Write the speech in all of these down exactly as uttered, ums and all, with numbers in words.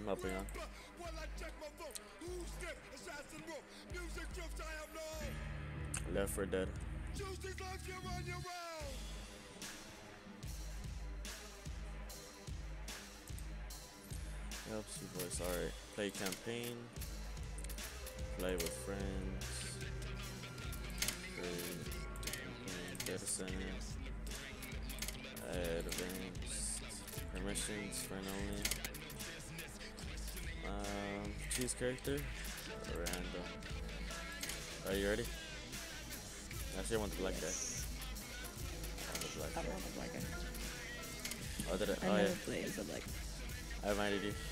hopping on. Left for dead. Yep, see boys. Alright. Play campaign. Play with friends. Data center. Advanced. Permissions. Friend only. Um, choose character. Random. Are you ready? Actually, I want the black guy. I want the black I guy. don't want the black guy. Oh, did I? I Oh, never yeah. play as a black. I reminded you.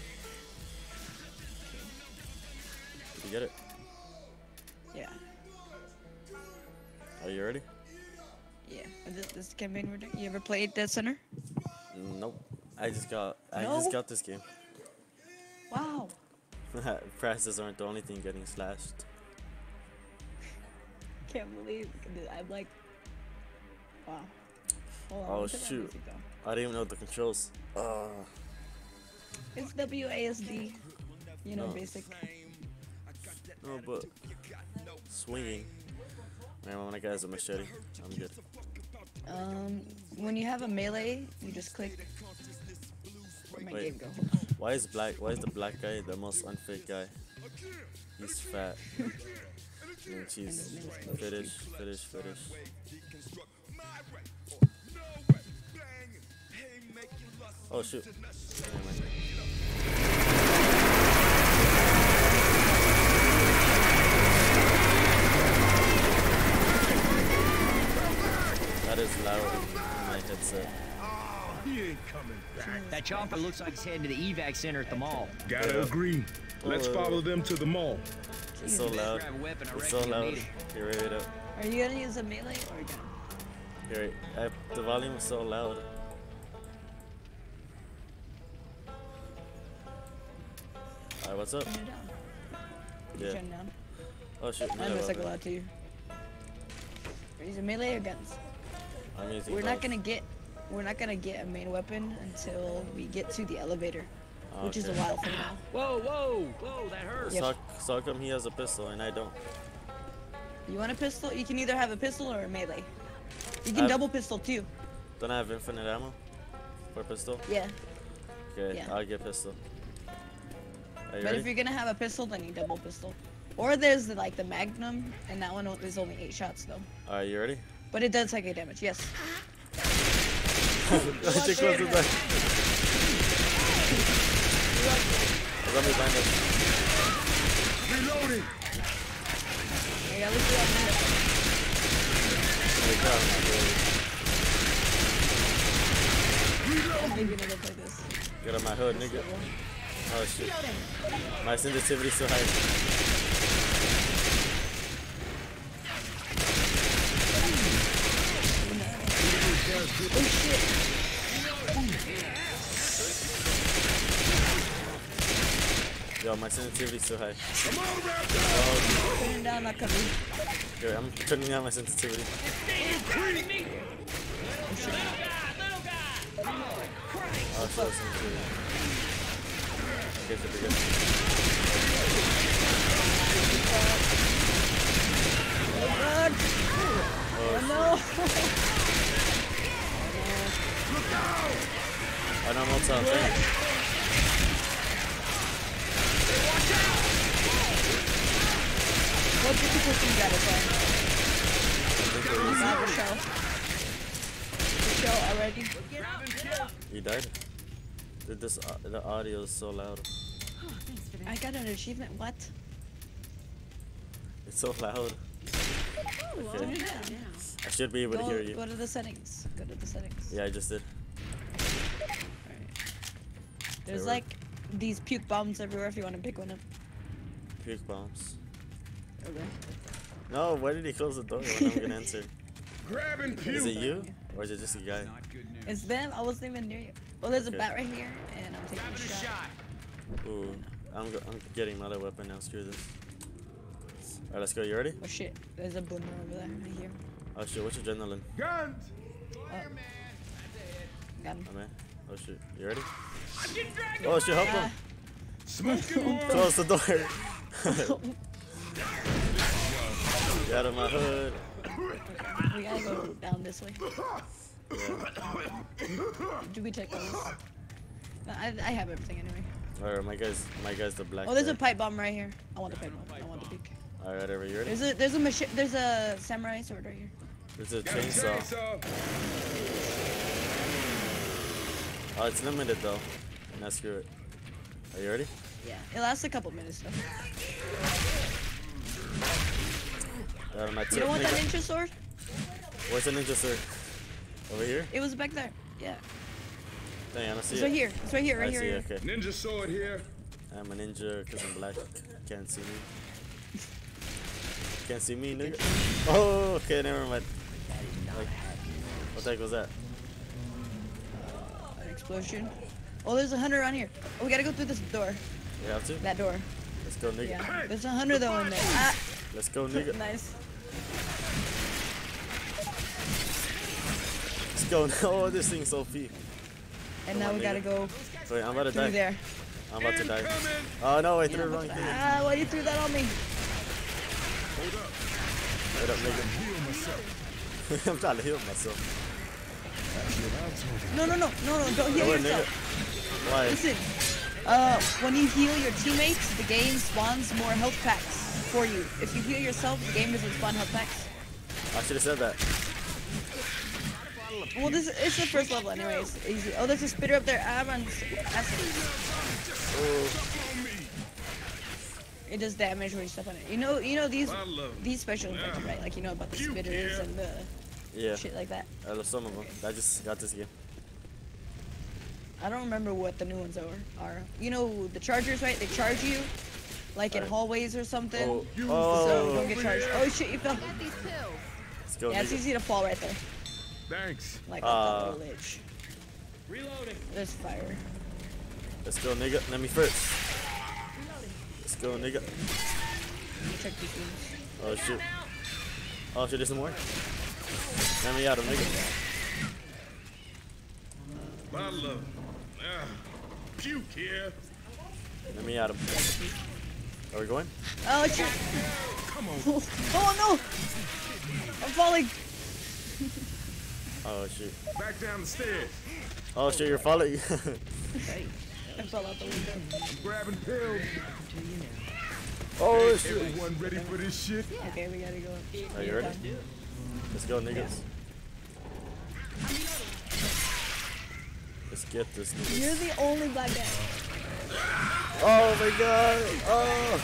Did you get it? Yeah. Are you ready? Yeah. This, this campaign we're doing. You ever played Dead Center? Nope. I just got. I No? just got this game. Wow. Prices aren't the only thing getting slashed. Can't believe it. I'm like, wow. Hold on, Oh look at that shoot! music, though. I didn't even know the controls. Uh, It's W A S D. You know, No. basic. no, but swinging. Man, when I got a machete, I'm good. Um, when you have a melee, you just click. Where'd my Wait. game go? Why is black? Why is the black guy the most unfit guy? He's fat. And she's fetish, fetish, fetish. Oh shoot! Never mind. That is loud in my headset. He ain't coming back. That chopper looks like he's heading to the evac center at the mall. Gotta Yeah. agree. Let's Oh. follow them to the mall. It's so loud. Grab a weapon, I It's reckon so you'll loud. need it. Here, wait, wait up. Are you gonna use a melee or a gun? Here, wait. I, the volume is so loud. Alright, what's up? Turn it down. Yeah. Turn it down. Oh shoot, I melee must like a weapon. lot to you. Are you using melee or guns? I'm using We're not both. gonna get. We're not gonna get a main weapon until we get to the elevator, which is a Okay. while from now. Whoa, whoa, whoa, that hurts. Yep. So, how- so how come he has a pistol and I don't? You want a pistol? You can either have a pistol or a melee. You can I've- double pistol too. Don't I have infinite ammo for pistol? Yeah. Okay, Yeah. I'll get pistol. Are you But ready? if you're gonna have a pistol, then you double pistol. Or there's the, like the Magnum, and that one o- is only eight shots though. Are you ready? But it does take eight damage. Yes. Too close to the. Zombie behind us. Reloading. Hey, at least we have that. There you go. I'm maybe gonna go play this. Get on my hood, nigga. Oh shit. My sensitivity's so high. Oh shit. Yo, my sensitivity's so high. Turn it down, not cover. Good, I'm turning down my sensitivity. Oh Oh, so sensitivity. Okay, should be good. Oh god. Oh, Oh no. I don't know what's up. Hey. What difficulty you got it on? I Got the shell. The shell already. You died? Dude, this, uh, the audio is so loud. I got an achievement. What? It's so loud. Turn Okay. it down. I should be able to Go, hear you. go to the settings. Go to the settings. Yeah, I just did. There's we're- like these puke bombs everywhere if you want to pick one up. Puke bombs. Okay. No, why did he close the door when I'm gonna answer? Grabbing Is pew. it you? Or is it just a guy? It's them. I wasn't even near you. Well, there's a Okay. bat right here, and I'm taking a shot. Ooh, I'm, go I'm getting another weapon now. Screw this. Alright, let's go. You ready? Oh shit, there's a boomer over there. I hear him. Oh shit, what's your adrenaline? Guns. Oh. Got him. Oh man. Oh shit, you ready? Oh shit, help him! Smoking horn. Close the door. Get out of my hood. We gotta go down this way. Yeah. Do we take those? No, I, I have everything anyway. Alright, my guy's my guy's the black. Oh, there's guy. a pipe bomb right here. I want the pipe bomb. I want the peak. Alright, are you ready? There's a there's a machi- there's a samurai sword right here. There's a Got a chainsaw. chainsaw. Oh, it's limited though. Now screw it. Are you ready? Yeah, it lasts a couple minutes though. Out of my You tip, don't want that nigga. ninja sword? Where's the ninja sword? Over here? It was back there. Yeah. Dang, I don't see It's it. right here. It's right here. Right I here. see, right here. okay. Ninja sword here. I'm a ninja because I'm black. Can't see me. Can't see me, nigga. Oh, okay, never mind. Like, what the heck was that? An explosion. Oh, there's a hunter around here. Oh, we gotta go through this door. You have to? That door. Let's go, nigga. Yeah. There's a hunter though in there. Ah. Let's go, nigga. Nice. Let's go. Oh, this thing's so P. And Come now on, we gotta nigga. go Wait, I'm about to through die. there. I'm about to die. Incoming. Oh no, I Yeah, threw the but- wrong thing. ah, why you threw that on me? Hold up. Wait up, nigga. Heal myself. I'm trying to heal myself. That's what I told you. No, no, no, no, no, don't heal Go in, yourself. nigga. Why? Listen, uh, when you heal your teammates, the game spawns more health packs for you. If you heal yourself, the game doesn't spawn health packs. I should have said that. Well, this it's the first level anyways. Easy. Oh, there's a spitter up there. Ah, man, acid. Oh, It does damage when you step on it. You know, you know these I love it. these special effects, right? Like you know about the Puke, spitters yeah. and the yeah. shit like that. I love some of them. I just got this game. I don't remember what the new ones are. Are you know the chargers, right? They charge you, like in Right. hallways or something. Oh, You So oh. don't get charged. Oh shit, you fell. Let's go, Yeah, it's nigga. easy to fall right there. Thanks. Like Uh, on the ledge. Reloading. There's fire. Let's go, nigga. Let me first. Let's go, nigga. Check these things. Oh shit. Oh shit, there's some more. Let me out of nigga. I love it. Ah, puke here. Let me out of. Are we going? Oh shit! Come on. Oh no! I'm falling. Oh shit. Back down the stairs. Oh shit, you're falling. I fell out the window. I'm grabbing pills. Oh shit. Everyone ready for this shit? Okay, we gotta go. Are you ready? Let's go, niggas. Let's get this nigga. You're the only black guy. Oh my god. Oh.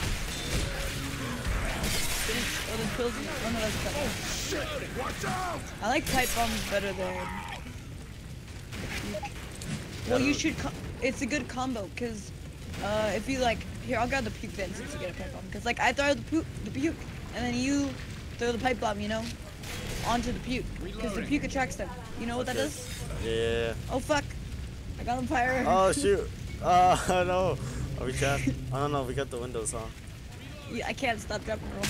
Oh, there's pills in there. Oh no, that's a pipe. Shit! Watch out! I like pipe bombs better than. Well, you should. Co it's a good combo because uh, if you like, here I'll grab the puke then since you get a pipe bomb. Because like I throw the puke, the puke, and then you throw the pipe bomb, you know, onto the puke. Because the puke attracts them. You know what that Okay. does? Yeah. Oh fuck! I got on fire. Oh shoot. Oh no. Are we trapped? I don't know. We got the windows, huh? Yeah, I can't stop dropping roll.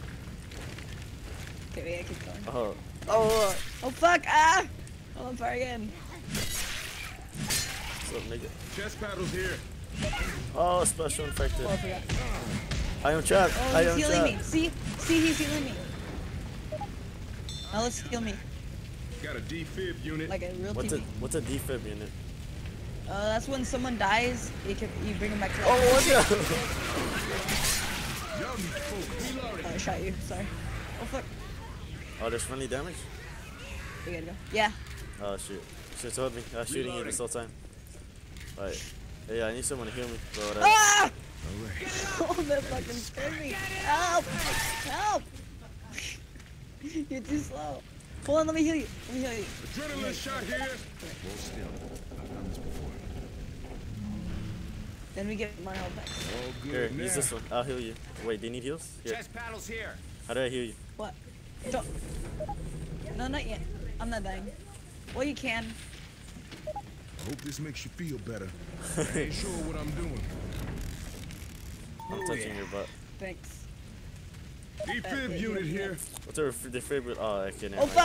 Okay, wait, I keep going. Oh. Oh. Oh fuck! Ah! I'm on fire again. What's up, nigga? Chest paddles here. Oh, special infected. Oh, I forgot. I am trapped. Oh, I he's am healing trapped. me. See? See, he's healing me. Now let's heal me. Got a defib unit. Like a real What's a teammate. what's a defib unit? Uh, that's when someone dies, you can you bring him back to life. Oh, what the? Young folks. Oh, I shot you. Sorry. Oh fuck. Oh, there's friendly damage? We gotta go. Yeah. Oh shoot. Shit told me. I was shooting you this whole time. Alright. Hey, yeah, I need someone to heal me. Bro, that, Ah! Oh, that fucking scared me. Help! Help! You're too slow. Hold on, let me heal you. Let me heal you. Adrenaline shot here. Then we get more health back. All good here, now. use this one. I'll heal you. Wait, do you need heals? Here. Chest paddles here. How do I heal you? What? Don't. No, not yet. I'm not dying. Well, you can. I hope this makes you feel better. I ain't sure what I'm doing. I'm touching your butt. Thanks. Defib unit here. What's our the favorite? Oh, I can't. Oh fuck!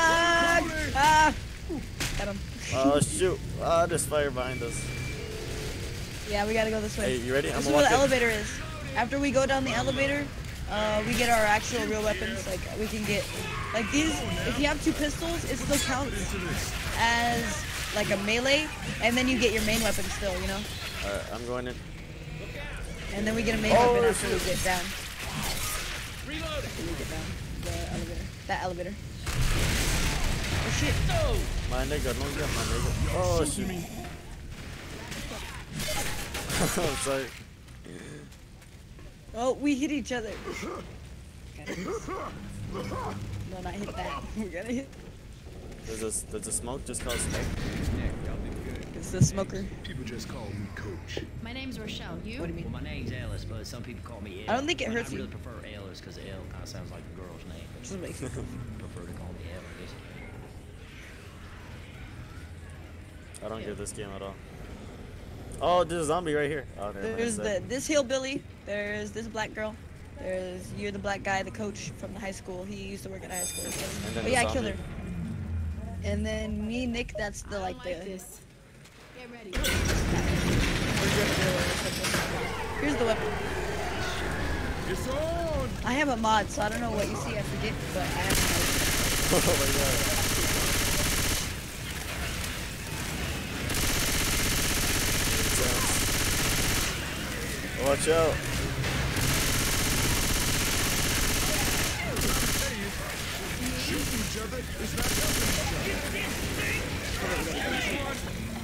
Ah! Got him. Oh shoot! Ah, there's fire behind us. Yeah, we gotta go this way. Hey, you ready? I'm This is gonna where the walk in. elevator is. After we go down the elevator, uh, we get our actual real weapons. Like we can get, like these. If you have two pistols, it still counts as like a melee, and then you get your main weapon still. You know. Alright, I'm going in. And then we get a main Oh, weapon after shit. we get down. Reloading. After we get down the elevator. That elevator. Oh shit. My nigga, no get my nigga. Oh shit. I'm sorry. Oh, we hit each other. No, not hit that. We gotta hit. There's a, there's a smoke, just called smoke. It's the smoker. People just call me Coach. My name's Rochelle. You? What do you mean? Well, my name's Ellis, but some people call me El. I don't think it But hurts I you. really prefer Ellis because El kind of sounds like a girl's name. But Just makes prefer to call me El, I guess. I don't get this game at all. Oh, there's a zombie right here. Oh, never mind, There's sorry. the this hillbilly. There's this black girl. There's you're the black guy, the coach from the high school. He used to work at a high school. So. And then Oh the yeah, I killed her. zombie. And then me, Nick. That's the like the. this. Get ready. Here's the weapon. It's on! I have a mod, so I don't know what you see. I forget, but I have a mod. Oh my god. Watch out. Shooting each other is not helping each other.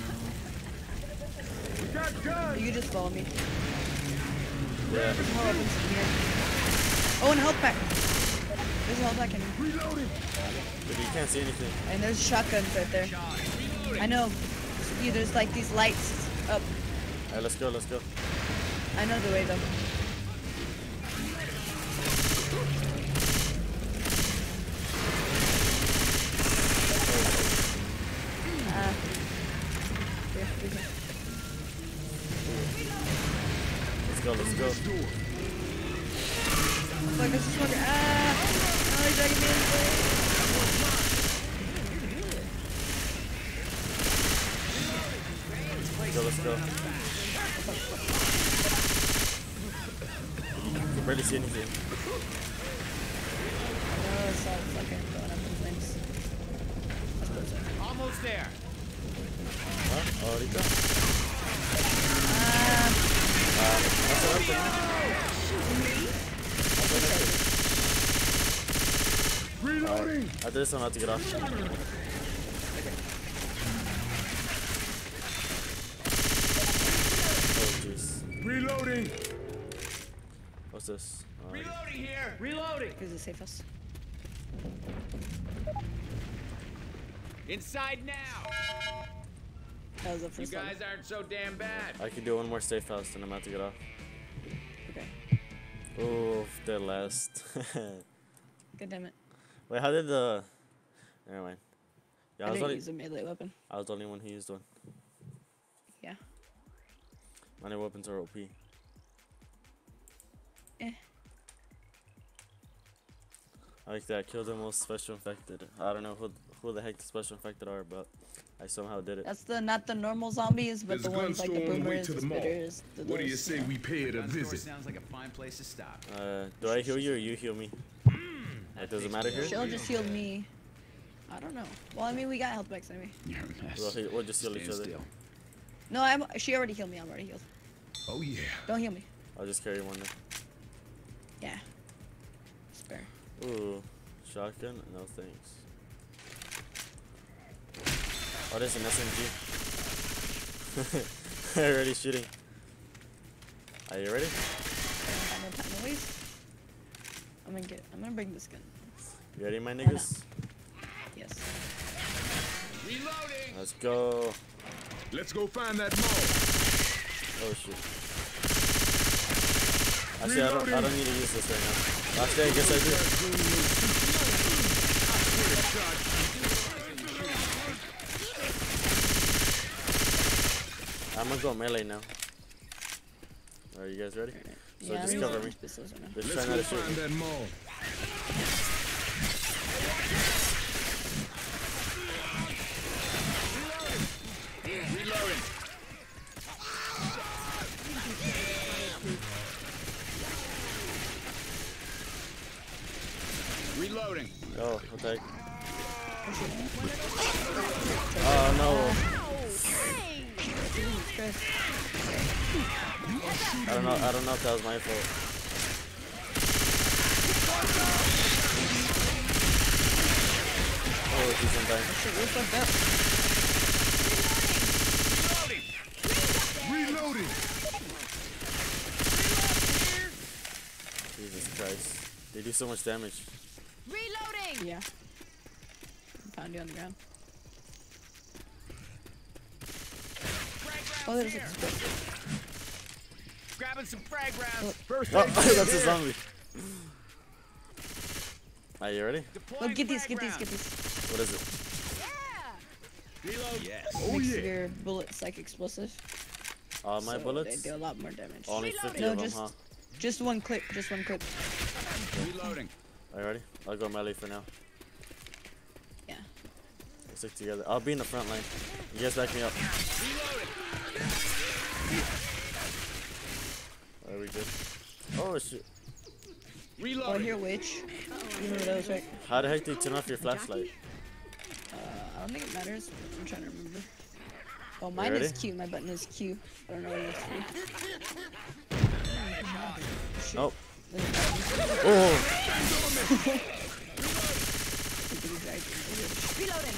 We got guns! You can just follow me. Yeah. There's more weapons in here. Oh, and a health pack. There's a health pack in here. Reloading! But you can't see anything. And there's shotguns right there. I know. See, there's like these lights up. Alright, let's go, let's go. I know the way though. Ah. Here, here, here. Let's go, let's go. Fuck, there's a smoker. Ah! Oh, he's dragging me in. Let's go, let's go. You can barely see anything. No, it's all fucking going up in flames. That's close. Almost there. Huh? Ahorita. Ah, Ah, nothing, nothing. Reloading! After this one, I have to get off. Oh, jeez. Reloading! What's this? Uh, Reloading here. Reloading. here's the safe house. Inside now. That was the You first one. guys aren't so damn bad. I can do one more safe house, then I'm about to get off. Okay. Oh, dead last. God damn it. Wait, how did the? Never mind. Yeah, I I was didn't only use a melee weapon. I was the only one who used one. Yeah. My new weapons are O P. Eh. I like that. Kill the most special infected. I don't know who who the heck the special infected are, but I somehow did it. That's the not the normal zombies, but There's the a gun ones like the store on the way boomers, to the the mall. spitters, the What do you those, say know. we pay it a Gun store visit? sounds like a fine place to stop. Uh, do I heal you or you heal me? Like, does it matter here? She'll just healed me. I don't know. Well, I mean, we got health packs anyway. You're a mess. We'll, heal, we'll just heal each Stand other. still. No, I'm. She already healed me. I'm already healed. Oh yeah. Don't heal me. I'll just carry one then. Yeah. Spare. Ooh, shotgun? No thanks. Oh, there's an S M G. Already shooting. Are you ready? I don't have no time to waste. I'm gonna get. I'm gonna bring this gun. You ready, my niggas? Yes. Reloading. Let's go. Let's go find that mall. Oh shit. Actually, I don't, I don't need to use this right now. Actually, I guess I do. I'm gonna go melee now. Are you guys ready? So yeah, just I'm cover using me. pistols right now. Just Let's try not go to shoot find me. that mall. Reloading. Reloading. Go, we'll take. Oh no. Jesus Christ. I don't know. I don't know if that was my fault. Oh, he's in there. Shit, we're fucked up. Reloading. Jesus Christ. They do so much damage. Reloading. Yeah. Found you on the ground. Oh, there's a Grabbing some frag rounds. First Oh, aid that's a here. zombie. Are you ready? Deploying Look, get these, frag get these, rounds. get these. What is it? Reload. Yes. Oh Makes yeah. your bullets like explosive. All my so bullets? They do a lot more damage. Only fifty No, of them, just, huh? just one clip, just one clip. Reloading. Are you ready? I'll go melee for now. Yeah. We'll stick together. I'll be in the front line. You guys back me up. Are we good? Oh shit. Oh, Reloading. here, witch. You remember those, right? How the heck do you turn off your flashlight? Uh, I don't think it matters. I'm trying to remember. Oh, mine ready? is Q. My button is Q. I don't know what it is for. Oh. Oh. Reloading.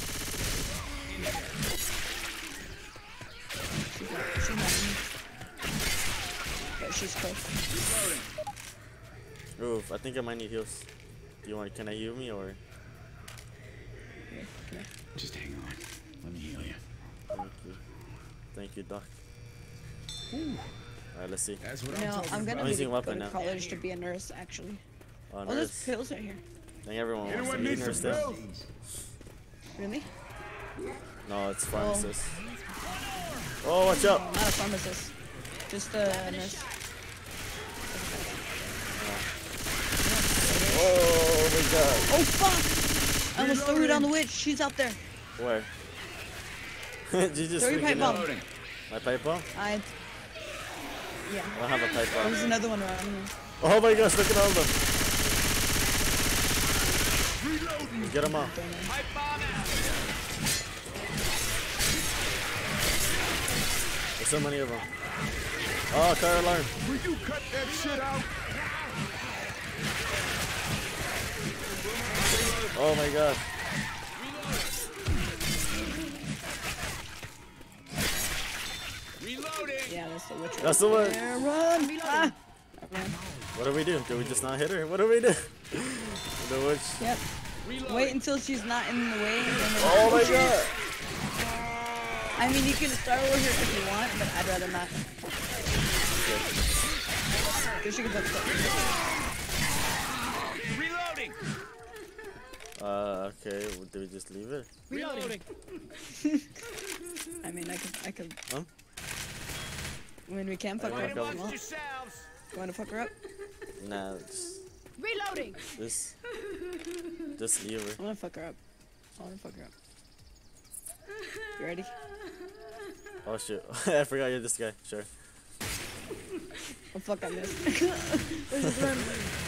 She's not, she's not in. But she's close. Oof, I think I might need heals. Do you want? Can I heal me or? Here, come here. Just hang on. Let me heal you. Thank you. Thank you, Doc. Alright, let's see. That's what I'm No, talking I'm gonna I'm be using to go weapon to now. college to be a nurse, actually. Oh, Oh, there's nurse. pills right here. I think everyone wants to Anyone be need nurse some still. pills? Really? No, it's pharmacist. Oh, watch out! Oh, not a pharmacist. Just a nurse. Oh my god. Oh, fuck! I almost threw it on the witch. She's out there. Where? Did you just Throw your pipe freaking bomb. out? Reloading. My pipe bomb? I... Yeah. I don't have a pipe bomb. There's another one around here. Oh my gosh, look at all of them. Reloading. Get them all. Pipe bomb out. There's so many of them. Oh, car alarm. Will you cut that shit out? Oh my god. Reloading. Yeah, that's the witch. That's the one. There, run! Ah! I ran. What do we do? Do we just not hit her? What do we do? The witch. Yep. Reloading. Wait until she's not in the way. And then Oh my god. I mean, you can start with her if you want, but I'd rather not. Because she can fuck stuff. Reloading. Uh, okay. well, Do we just leave it? Reloading. I mean, I could, I could. Huh? I mean, we can fuck her wanna up. go. if you want. yourselves. You want to fuck her up? Nah, just, Reloading. just, just leave her. I want to fuck her up. I want to fuck her up. You ready? Oh shit. I forgot you're this guy. Sure. Oh fuck, I missed. There's this one.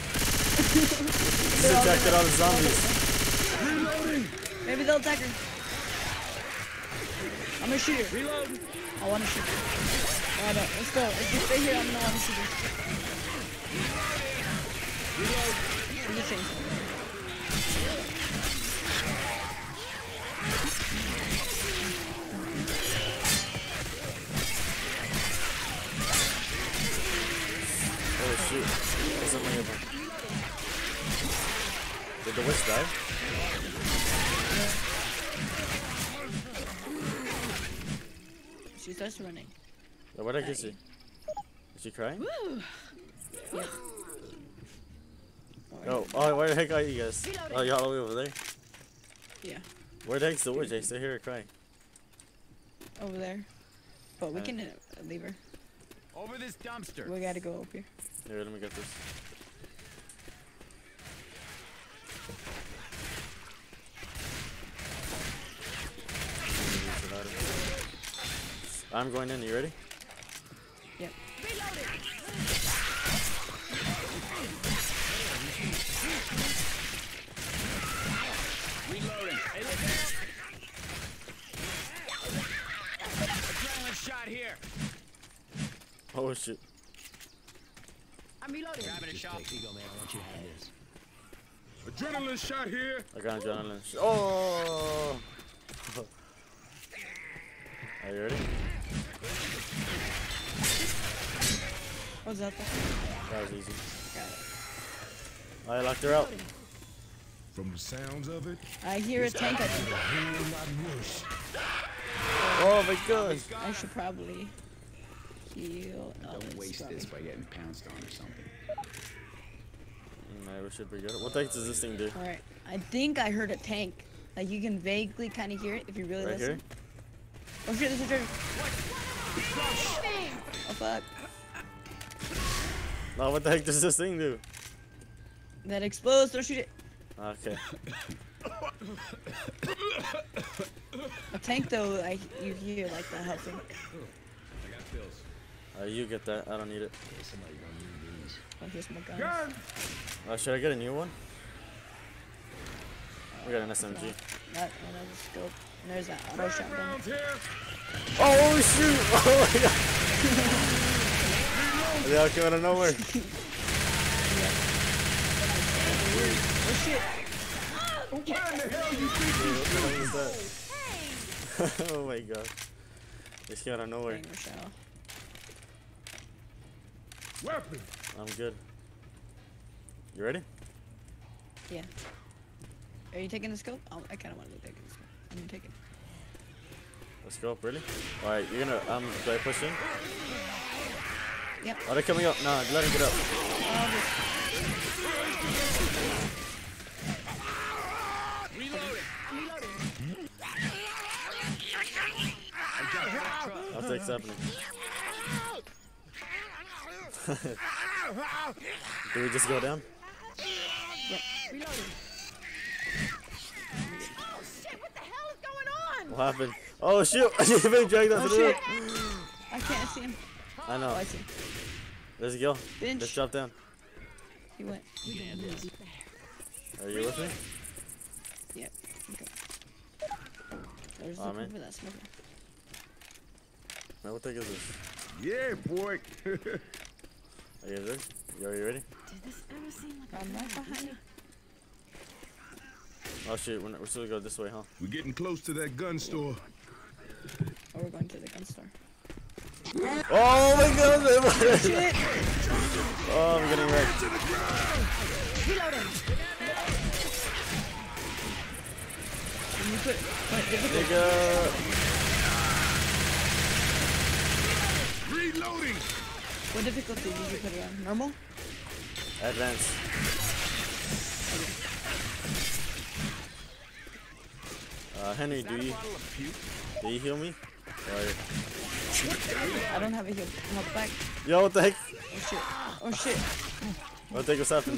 Just attracted all the zombies. Maybe they'll attack her. I'm gonna shoot her. Reloading. I want to shoot her. No, I don't. Let's go. If you stay here, I'm gonna want to shoot her. There's a chainsaw. Oh shoot. There's so many of them. Did the witch die? She starts running. Yeah, where'd I get she? Is she crying? Yep. Oh, oh, where the heck are you guys? Oh, y'all all the way over there? Yeah. Where the heck's the witch? I still hear her crying. Over there. But we Uh, can uh, leave her. Over this dumpster. We gotta go up here. Here, let me get this. I'm going in. You ready? Yep. Reloading. shit. I'm reloading. Grabbing a Just shot. take, here you go, man. I want you to have this. Adrenaline shot here. I got adrenaline. Oh! Are you ready? What's that? There? That was easy. Got it. I locked her out. From the sounds of it, I hear a tank. I think. a whole lot worse. Oh my god. I should probably heal. Oh, Don't it's waste probably- this by getting pounced on or something. Nah, we should be good. What the heck does this thing do? All right. I think I heard a tank. Like you can vaguely kind of hear it if you really Right listen. here? Oh shit! There's a turtle. Oh fuck! No, what the heck does this thing do? That explodes. Don't shoot it. Okay. A tank though, I you hear like the helping. I got pills. Uh, you get that. I don't need it. Yeah, somebody gonna need these. Oh, here's my gun. Gun. Uh, should I get a new one? We got an S M G. That one has a scope. And there's that auto shotgun. Rounds here. Oh shoot! Oh my god! They all came out of nowhere. Oh shit! Where in the hell you think Dude, what the hell is that? Oh my god. They just came out of nowhere. Dang, Rochelle. weapon? I'm good. You ready? Yeah. Are you taking the scope? Oh, I kind of want to take the scope. I'm gonna take it. Let's go up, really? Alright, you're gonna, um, do I push in? Yep. Are they coming up? Nah, let him get up. I'll just- I'll take happening. Do we just go down? Reloading. Oh shit! What the hell is going on? What happened? Oh shoot! You've been dragged out Oh to the roof. shit! I can't see him. I Oh, know. I see. Let's go. Bench. Let's drop down. He went. Are you with me? Yep. Okay. There's Aw, the man. for that smoker. Man, what the heck is this? Yeah, boy. Are you ready? You are you ready? Did this ever seem like I'm right behind you. Oh shoot, we're, not, we're still gonna go this way, huh? We're getting close to that gun store. Oh, we're going to the gun store. Oh my god! Shit! Oh, I'm getting wrecked. reloading? Can you put what difficult? Nigga! Reloading. What difficulty did you put it on? Normal? Advance. Uh, Henry, do you do you heal me? Or, I don't have a heal. Help back. yo, what the heck? Oh shit. Oh shit. What the heck was happening?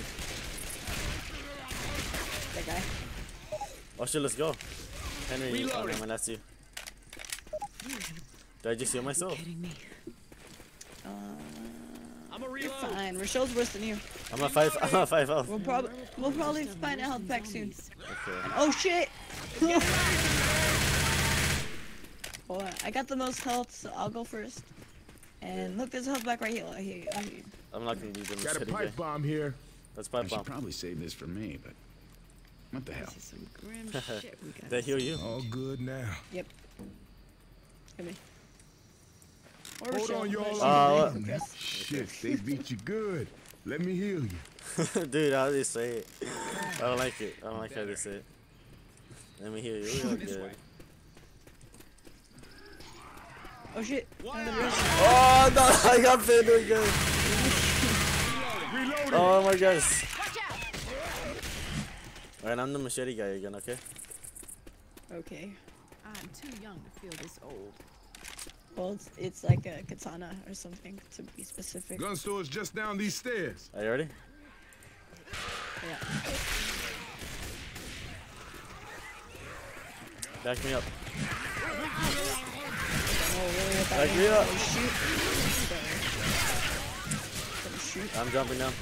That guy. Oh shit, let's go. Henry, oh no, man, that's you. Did I just heal myself? Uh, I'm a you're reload. fine. Rochelle's worse than you. I'm a five. I'm a five health. We'll probably we'll probably find a health pack soon. Okay. Oh shit! Hold on. I got the most health, so I'll go first. And look, there's a health back right here. I hear you. I hear you. I'm not gonna do the Got a machete guy. pipe bomb here. That's I pipe should bomb. probably save this for me, but what the hell? This is some grim shit we got. They heal you. All good now. Yep. Give me. Or Hold Rochelle, on, y'all. but Uh, she's what? Shit, they beat you good. Let me heal you. Dude, how do they say it? I don't like it. I don't like how they say it. Let me heal you. We all good. Oh shit. Oh no, I got pinned again. Reloading. Oh my gosh. Watch out! Alright, I'm the machete guy again, okay? Okay. I'm too young to feel this old. Well, it's, it's like a katana or something to be specific. Gun store is just down these stairs. Are you ready? Yeah. Back me up. Oh, really? Without Back any- me up. oh, shoot. Gonna shoot. I'm jumping down.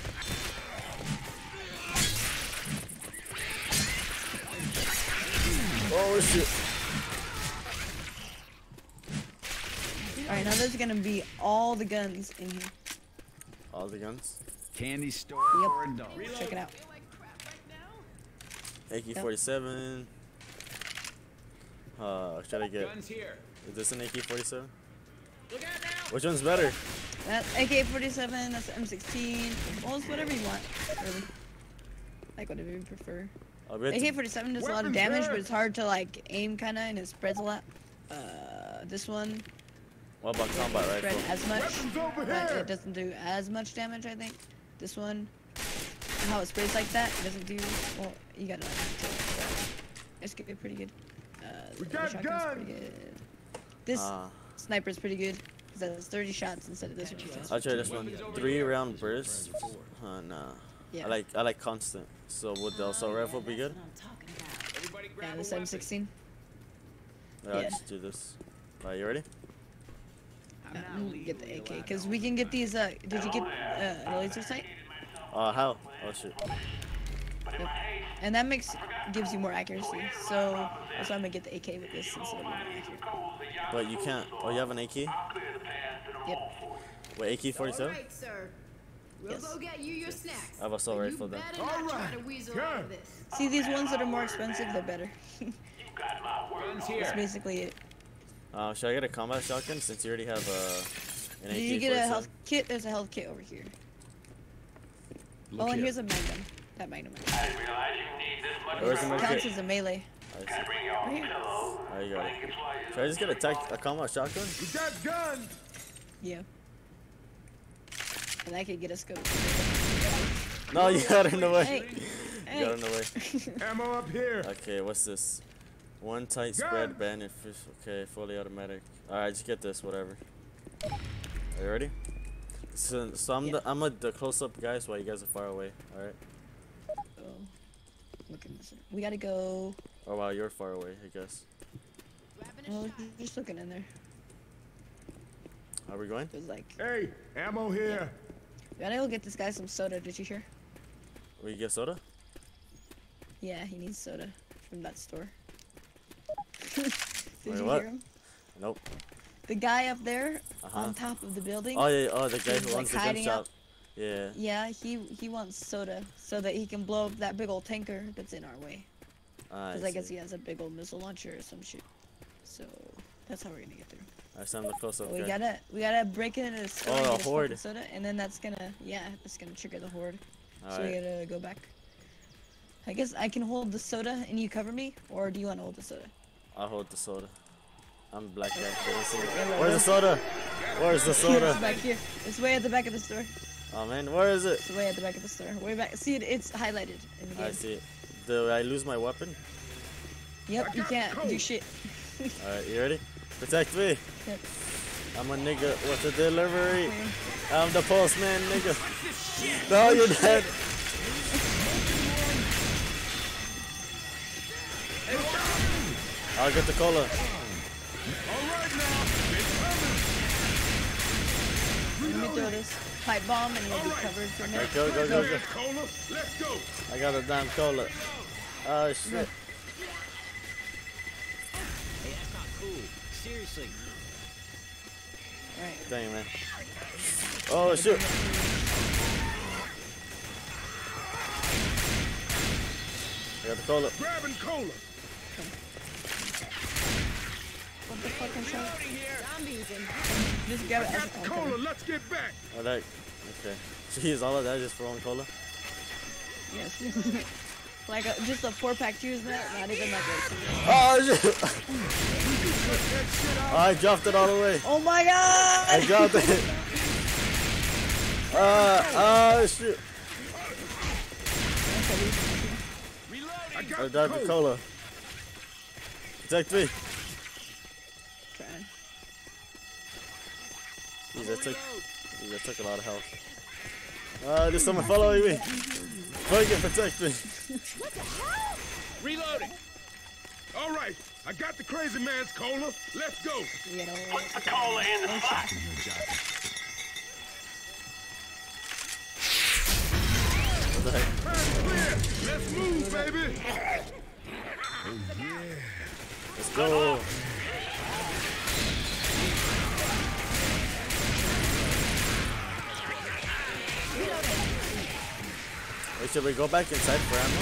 Oh shit. Alright, now there's gonna be all the guns in here. All the guns. Candy store Yep. for adults. Check it out. A K forty-seven. Uh, should I get? Guns here. Is this an A K forty-seven? Look out now. Which one's better? That's A K forty-seven, that's M sixteen. Well, it's whatever you want, really. Like, whatever you prefer. I'll bet A K forty-seven does a lot of Weapons damage, here. but it's hard to, like, aim kinda, and it spreads a lot. Uh, this one What about combat doesn't spread rifle? as much, Weapons over but here. it doesn't do as much damage, I think. This one, how it sprays like that, it doesn't do, well, you gotta like it, so it's good, pretty good. Uh, We the got shotgun's guns. pretty good. This Ah, sniper's pretty good, because it has thirty shots instead of this one. which has I'll try this one. Weapons over Three here. round burst. Uh, nah. Yeah. I like I like constant. So would the assault rifle be good? Everybody grab Yeah, a this weapon. M sixteen. Yeah, I'll Yeah. just do this. Alright, you ready? Uh, we'll get the A K, because we can get these, uh, did you get uh, a laser sight? Uh, how? Oh shoot. Yep. And that makes, gives you more accuracy, so that's why I'm gonna get the A K with this instead of more accurate. But you can't. Oh, you have an A K? Yep. Wait, A K All forty-seven? right, sir. We'll Yes. go get you your snacks. I have assault but rifle you then. better not All try right. to weasel Yeah. out of this. See, these ones that are more expensive, they're better. Guns That's here. basically it. Uh, should I get a combat shotgun since you already have uh, an A K Did you get a health kit? There's a health kit over here. Look Oh, and here. here's a magnum. That magnum. Where's the It med counts kit? as a melee. I see. Right here. There you go. Should I just get a, tech, a combat shotgun? We got guns. Yeah. And that could get us go. No, you got in the way. Hey. You got in Hey. the way. Ammo up here. Okay, what's this? One tight Gun. spread bandit fish. Okay, fully automatic. Alright, just get this, whatever. Are you ready? So, so I'm Yeah. the I'm a, the close up guys while you guys are far away. Alright? Oh. Look at this. We gotta go. Or while you're far away, I guess. Grabbing a Oh, shot. just looking in there. Are we going? It was like, Hey, ammo here. we gotta go get this guy some soda. Did you hear? We get soda? Yeah, he needs soda from that store. Did Wait, you what? hear him? Nope. The guy up there Uh-huh. on top of the building. Oh yeah, oh the guy He's, who like, owns the gun hiding shop. out. Yeah. Yeah, he he wants soda so that he can blow up that big old tanker that's in our way. Ah, Because I, guess see. he has a big old missile launcher or some shit. So that's how we're gonna get through. I saw him the close up We guy. gotta we gotta break into the store Oh, and a get his horde. fucking soda, and then that's gonna yeah, that's gonna trigger the horde. So we Alright. gotta go back. I guess I can hold the soda and you cover me, or do you want to hold the soda? I'll hold the soda. I'm the black guy. They don't see me. Yeah, well, Where's the soda? Where's the It's soda? back here. It's way at the back of the store. Oh man, where is it? It's way at the back of the store. Way back. See it? It's highlighted in the game. I see it. Do I lose my weapon? Yep, you can't do shit. Alright, you ready? Protect me. Yep. I'm a nigga with a delivery. I'm the postman, nigga. No, you're dead. I'll get the cola. All right now. Let me throw this pipe bomb and you'll be covered from Alright, it. go, go, go, go. Cola, let's go. I got a damn cola. Oh shit. Hey, that's not cool. Seriously. Alright. Dang, man. Oh shoot. I got the cola. Grabbing cola. What the fucking shot? Zombies and Just grab it. Got as- the okay. cola. Let's get back. I like. Okay. Jeez, all of that just for one cola? Yes. Like a, just a four pack too, isn't it? Not even like a. Oh shit! Oh, I dropped it all the way. Oh my I god! dropped it. Uh, oh shoot. I I got dropped the cola. Protect me. Trying. Jeez, I took, jeez, I took a lot of health. Uh, there's someone following me. Fucking protect me. Reloading. All right. I got the crazy man's cola. Let's go. You know, Put the cola in the spot. What the heck? Pass clear. Let's move, baby. Let's go. Wait, should we go back inside for ammo?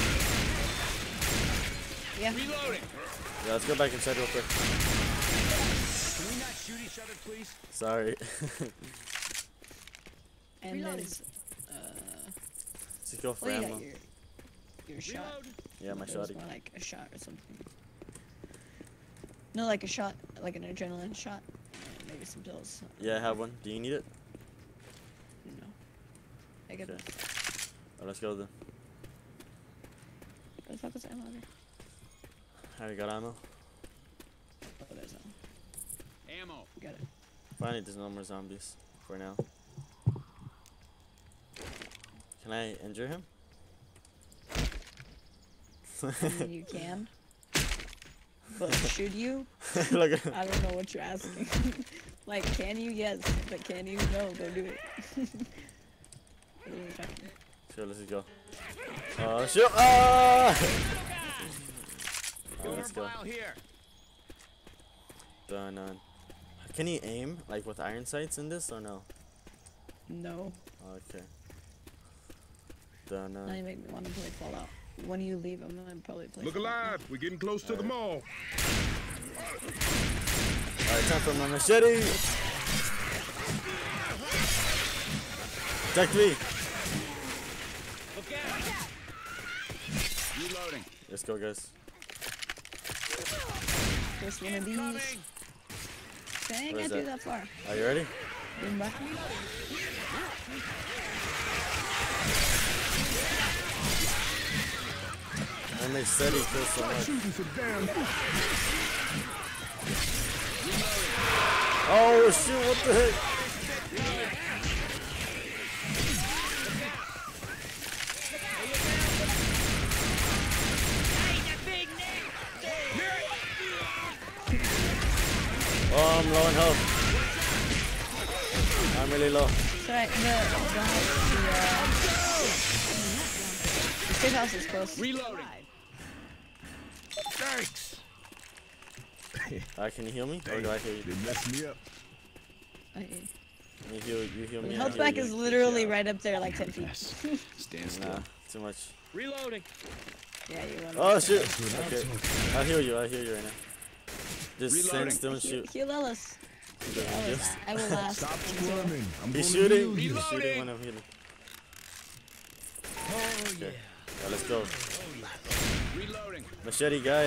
Yeah. Reloading. Yeah, let's go back inside real quick. Can we not shoot each other, please? Sorry. And there's uh. Let's go for Well, you ammo. got your your shot. Reload. Yeah, my There was shotty. more like a shot or something. No, like a shot, like an adrenaline shot. And maybe some pills. Yeah, I have one. Do you need it? No. I get Okay. it. Oh, let's go then. Where the fuck was ammo there? I already got ammo. Oh, there's ammo. Ammo. Got it. Finally, there's no more zombies for now. Can I injure him? I mean, you can. But should you? Look at I don't know what you're asking. Like, can you? Yes. But can you? No, don't do it. What are you talking? Sure, let's just go. Oh, shoot! Ah! Oh, let's go. File here. Done, done. Can you aim, like, with iron sights in this, or no? No. Okay. Done, Now done. you make me want to play Fallout. When you leave, I'm gonna probably play Look Fallout. alive. We're getting close to the mall. Alright, time for my machete! Attack three! Look out. Reloading. Let's go, guys. First one of these. Coming. Dang, Where's I do that? that far. Are you ready? Bring back. I made steady kill so much. Shooting some damn. Oh, shoot, what the heck? Oh, I'm low in health. I'm really low. Sorry, the, the house, the, uh, the safe house is close. Reloading. Thanks. Uh, can you heal me? Or do I heal you? They messed me up. Okay. You heal, you heal me. The I health heal back you. is literally right up there, like ten feet. Stand Nah, still. too much. Reloading. Yeah, you run. Oh up there. shit! Okay, I'll heal you. I'll heal you right now. Just Reloading. stand still and Heal, shoot. heal Ellis. Heal Ellis. Yes. I will last. Stop until- squirming. I'm He's gonna shooting. heal you. He's Reloading. shooting when I'm healing. Oh Okay. Yeah, let's go. Reloading. Machete guy.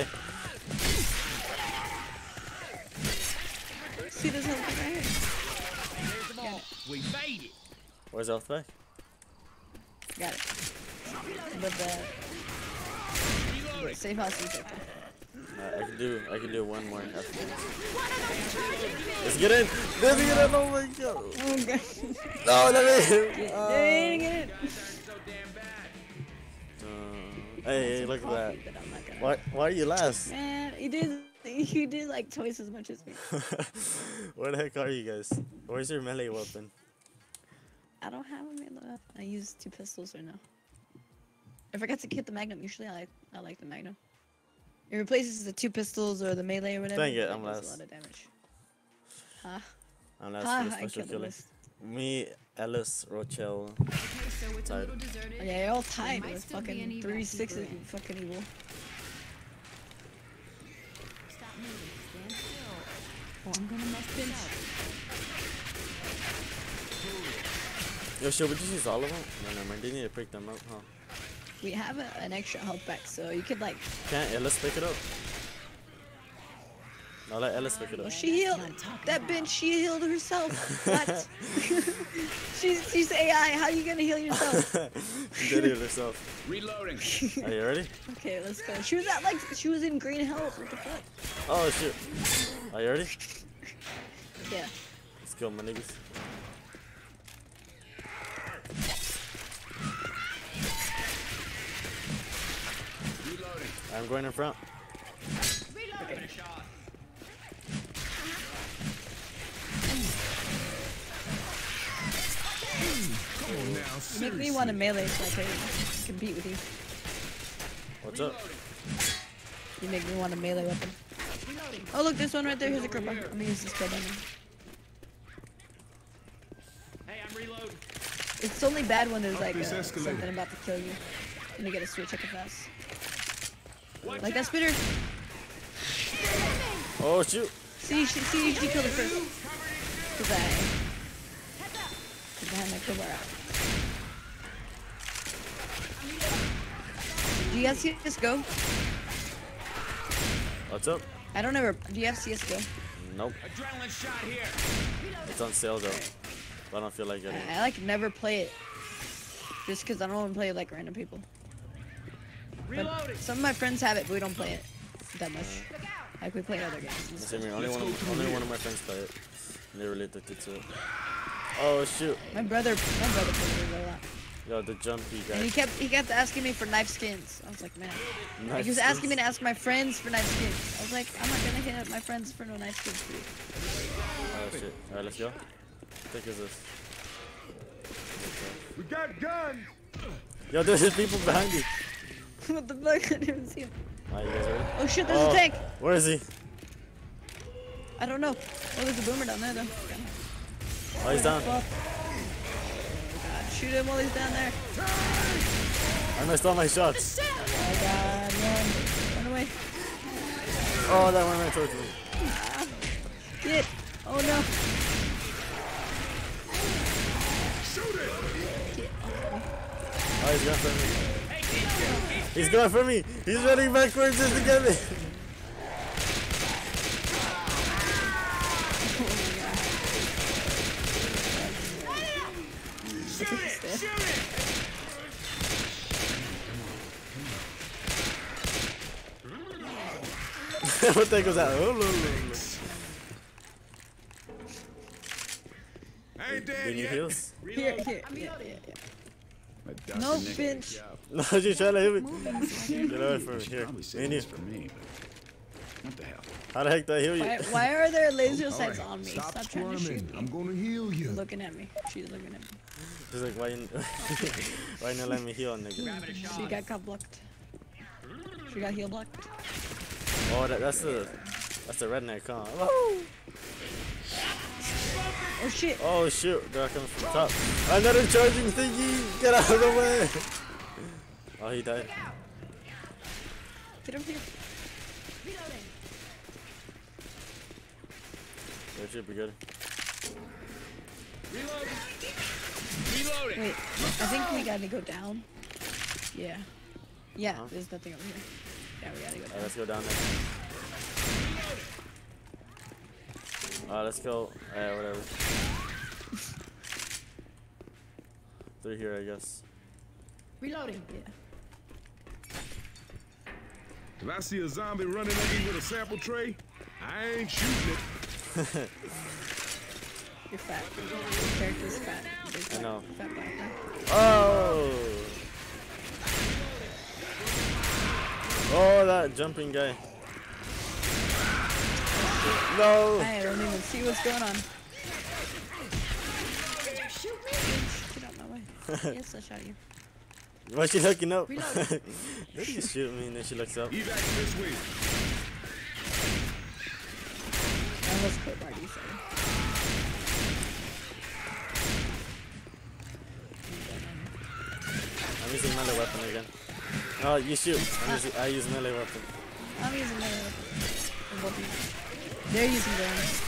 See this health back right here? There's the ball. We made it. Where's health back? Got it. But the, the Reloading. safe house is right there. Uh, I can do. I can do one more after this. Let's get in. Let's get in. Oh my god. Oh god. No, let me. Get, Uh, dang it. So damn bad. uh, hey, hey, look at that. Coffee, but I'm not gonna- Why? Why are you last? Man, you did you did like twice as much as me. Where the heck are you guys? Where's your melee weapon? I don't have a melee. I use two pistols right now. I forgot to get the magnum. Usually I like I like the magnum. It replaces the two pistols or the melee or whatever. Dang it, but I'm does last. a lot of damage. Huh? I'm last Ha, for the I special killed the killing. list. Me, Ellis, Rochelle. Okay, so it's a Tied. little deserted. Oh, yeah, you're all tied might with still be fucking an three evac sixes. keeper in. Fucking evil. Stop moving. Stand still. Or I'm gonna mess this up. Yo, should we just use all of them? No, no, man. They need to pick them up, huh? We have a, an extra health back, so you could like. Can't Ellis pick it up? No, let Ellis pick it Oh, up. she healed. That bitch, she healed herself. What? she's she's A I. How you gonna heal yourself? She did it herself. Reloading. Are you ready? Okay, let's go. She was at like she was in green health. What the fuck? Oh, shit. Are you ready? Yeah. Let's go, my niggas. Reloading. I'm going in front. Reloading. Shot. Come on now. You make me Seriously. want to melee so I can compete with you. What's up? You make me want a melee weapon. Oh look, this one right there. Here's a crowbar. I'm gonna use this crowbar now. Hey, I'm reloading. It's only bad when there's like this uh, escalator. something about to kill you. And you gotta switch at the fast. Like that spitter. Oh shoot! See, see, see, you usually kill it first. Cause I, cause I had my crowbar out. Do you have C S G O? What's up? I don't ever. Do you have C S G O? Nope. Adrenaline shot here. It's on sale though. But I don't feel like getting it. I, I like never play it. Just cause I don't want to play with like random people. But Reloading. some of my friends have it, but we don't play it that much. Like we play other games. and stuff. Same here. Only one, of, only one of my friends play it. And they're really addicted to it. Oh shoot! My brother, my brother plays it a lot. Yo, the jumpy And he guy. kept he kept asking me for knife skins. I was like, man. Like, Nice he was asking me skins. to ask my friends for knife skins. I was like, I'm not gonna hit up my friends for no knife skins, dude. Oh shit! All right, let's go. What the heck is this? We got guns. Yo, there's people behind you. What the fuck? I didn't even see him. Alright, you guys ready? Oh shit, there's Oh, a tank. Where is he? I don't know. Oh, there's a boomer down there though. Oh, he's down. Fuck. God, shoot him while he's down there. I missed all my shots. Oh god, run. Run away. Oh, that one ran towards me. Get. Oh no. Oh, he's going for me. He's going for me. He's running backwards just to get me. Look at this there. What the heck was that? Oh, no, no, I ain't no. dead Do you need yet. heels? Here, here. Yeah, yeah, yeah. No, bitch. No, you're trying to hit me. Moving so I Get away from me. Here, Probably me saving and you. this for me, but what the hell? How the heck did I heal you? Why, why are there laser All sights right, on me? Stop, Stop trying to squirming. shoot me. I'm gonna heal you. Looking at me. She's looking at me. She's like, why you, why you not letting me heal, nigga? She got cut blocked. She got heel blocked. Oh, that, that's the, that's the redneck, huh? Oh, Oh shit. oh shoot, they're coming from the top. Another charging thingy! Get out of the way! Oh, he died. Get over here. That should be good. Reloading. Reloading. Wait, I think we gotta go down. Yeah. Yeah, Huh? there's nothing over here. Yeah, we gotta go Alright, down. let's go down there. Uh, let's go. Uh, whatever. Through here, I guess. Reloading. Yeah. If I see a zombie running at me with a sample tray, I ain't shooting it. You're fat. Your character's fat. Big fat, know. Fat black guy. Oh! Oh, that jumping guy. No! I don't even see what's going on. Shoot me! Get out my way. Yes, I shot you. Why is she looking up? Reload. Did you shoot me and then she looks up? Evac this way. I almost quit Marty, sorry. I'm using melee weapon again. Oh, you shoot. I'm using, I use melee weapon. I'm using my weapon. They're both using- They're using theirs.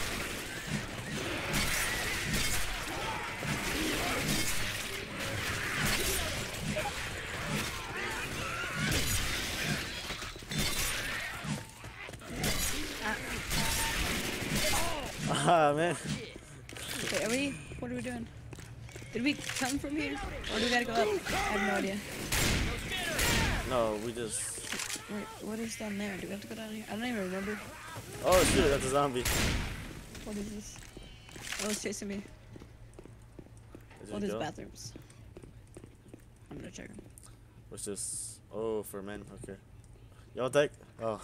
Ah, man. Okay, are we? What are we doing? Did we come from here? Or do we gotta go up? I have no idea. No, we just. Wait, what is down there? Do we have to go down here? I don't even remember. Oh, shoot, that's a zombie. What is this? Oh, it's chasing me. Let's What just is go. bathrooms? I'm gonna check them. What's this? Oh, for men. Okay. Y'all take. Oh.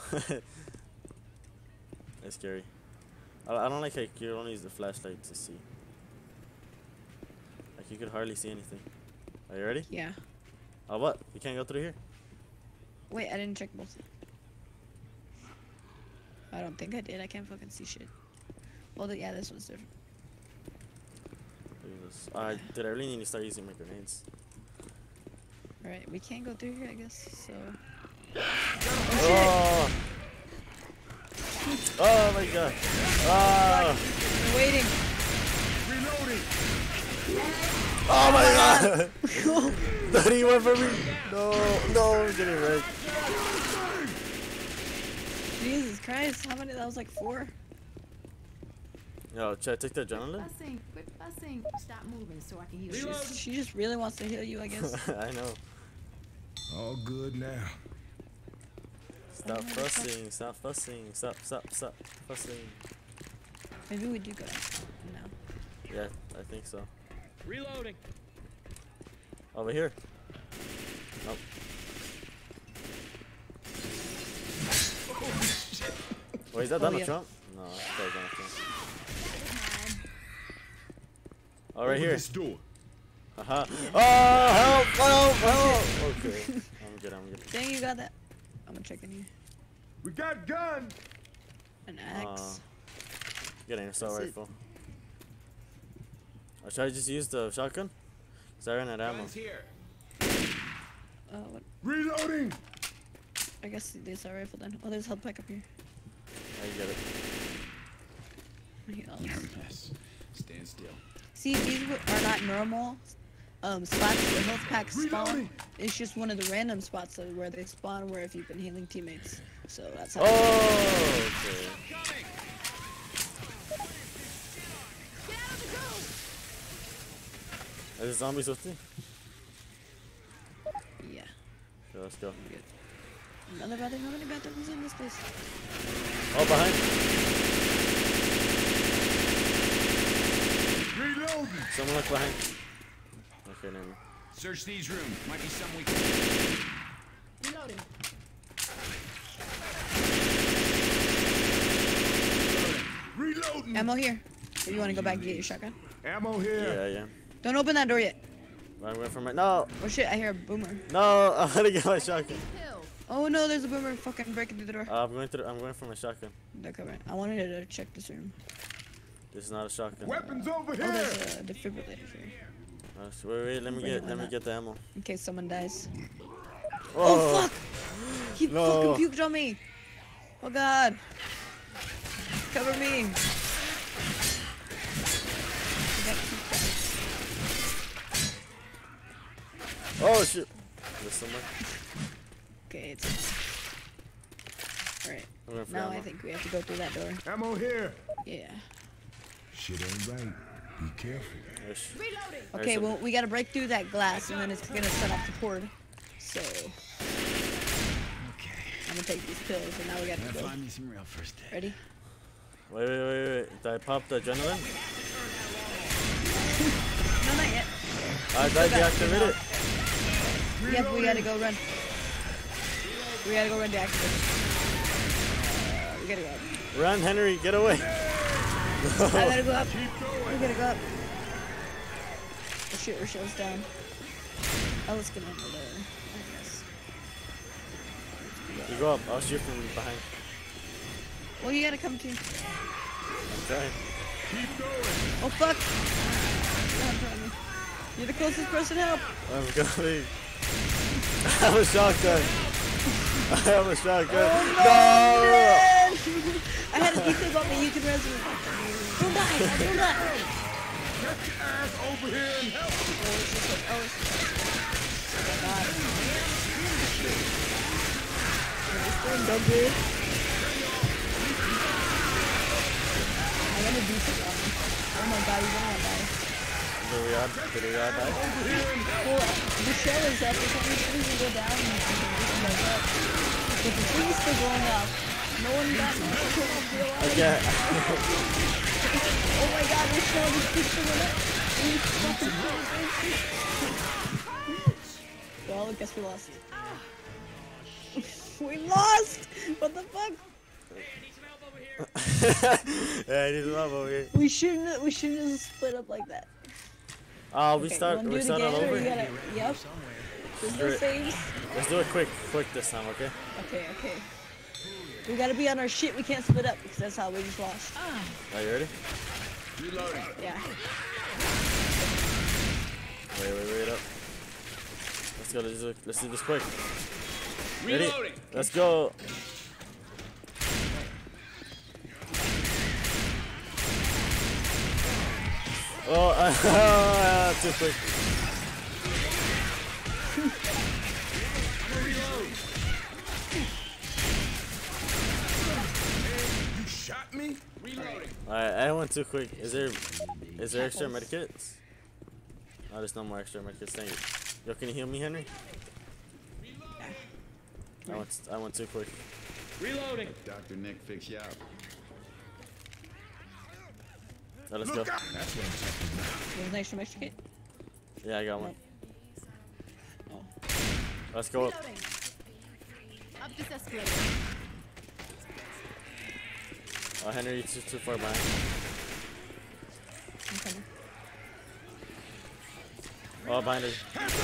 That's scary. I, I don't like how you only use the flashlight to see. Like you could hardly see anything. Are you ready? Yeah. Oh, what? You can't go through here? Wait, I didn't check both. I don't think I did. I can't fucking see shit. Well, the, yeah, this one's different. Look at this. Uh, did I really need to start using my grenades? Alright, we can't go through here, I guess, so... Oh! Oh my god! Ah! I'm waiting. Reloading. Oh my god! That he went for me! No, no, I'm getting wrecked. Jesus Christ, how many? That was like four? Yo, should I take the adrenaline? Fussing, quit fussing. Stop moving so I can heal you. She's, she just really wants to heal you, I guess. I know. All good now. Stop fussing, stop fussing, stop, stop, stop fussing. Maybe we do go now. Yeah, I think so. Reloading. Over here. Nope. Wait, is that Oh, Donald yeah. Trump? No, I thought it was Donald Trump. Oh, right Open here. This door. Haha. Oh, help, help, help! Okay. I'm good, I'm good. Dang, you got that. I'm gonna check in here. We got guns. An axe. Get an assault That's it. rifle. Or should I just use the shotgun? Cause I ran out of ammo. Guns here. Uh, what? Reloading. I guess the assault rifle then. Oh, there's a health pack up here. I get it. Here, I'll- Nervous. Stand still. See, these w- are not normal um, spots where health packs spawn. Reloading. It's just one of the random spots that- where they spawn where if you've been healing teammates. So that's how. Oh, okay. Coming. Are there zombies with me? Yeah. Okay, let's go. Another bathroom. How many bathrooms in this place? Oh, behind. Reloading. Someone look behind. Okay, never mind. Search these rooms. Might be some we can. Reloading. Reloading. Ammo here. If you want to go back and get your shotgun. Ammo here. Yeah, yeah. Don't open that door yet. I'm going for my. No! Oh shit, I hear a boomer. No! I'm gonna get my shotgun. Kill. Oh no, there's a boomer fucking breaking through the door. Uh, I'm going through. I'm going for my shotgun. They're covering. I wanted to check this room. This is not a shotgun. Weapons over Oh, here. there's a defibrillator here. Uh, so wait, wait. Let me Bring get. it Let on me up. get the ammo. In case someone dies. Oh, Oh fuck! He No. fucking puked on me. Oh god. Cover me. I got puked Oh shit! There's someone. on. Okay, it's alright. I'm going for Now ammo. I think we have to go through that door. Ammo here. Yeah. Shit ain't right. Be careful. Ish. Reloading. Okay, some- well we gotta break through that glass and then it's gonna set off the port. So Okay. I'm gonna take these pills and now we gotta Gotta go. find me some real first aid. Ready? Wait, wait, wait, wait. Did I pop the adrenaline? No, not yet. I died deactivate it. Yep, we gotta go run. We gotta go run deactivate. Uh, we gotta go up. Run, Henry, get away. I gotta go up. We gotta go up. Oh shit, our show's down. Oh, let's get over there, I guess. You go up. I'll shoot from behind. Well, you gotta come too. I'm trying. Keep going. Oh fuck! You're in front of me. You're the closest person. Help! I'm going. I have a shotgun. I have a shotgun. Oh, no! I had a defib on me. You can res me. Don't die! Don't die! Get your ass over here and help. Oh, it's just like, oh, it's just like, oh my god. It's doing so good. I got a defib on me. Oh my god, he's gonna die. Did we all, did we all die? Well, the shell is up. For some reason, we can go down and we can go up. But the thing's still going up. No one got no one came up real life. Okay. Oh my god, the shell just keeps going up. We fucking well, I guess we lost. We lost! What the fuck? Yeah, I need some help over here. We shouldn't we shouldn't have split up like that. Oh, we Okay, start. you wanna We do it start all again, or over. you gotta, yep. There's no Right. saves. Let's do it quick, quick this time, okay? Okay, okay. We gotta be on our shit. We can't split up because that's how we just lost. Are you ready? Reloading. Yeah. Wait, wait, wait up. Let's go. Let's do, let's do this quick. Ready? Reloading. Let's go. Oh, uh, too quick. You shot me? Reloading. Alright, I went too quick. Is there is there extra medikits? Oh, there's no more extra medikits. Thank you. Yo, can you heal me, Henry? I went I went too quick. Reloading. Doctor Nick fix you up. Oh, let's go. Look out! That's what I'm talking about. You have an extra extra kit? Yeah, I got one. Oh. Let's go up. Reloading. Up this escalator. Oh, Henry, you're too, too far behind. I'm coming. Oh, behind her.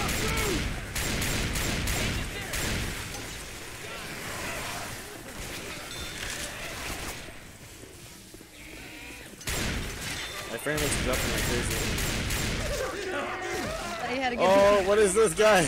My frame rate's dropping like crazy. I had to get Oh, what is this guy?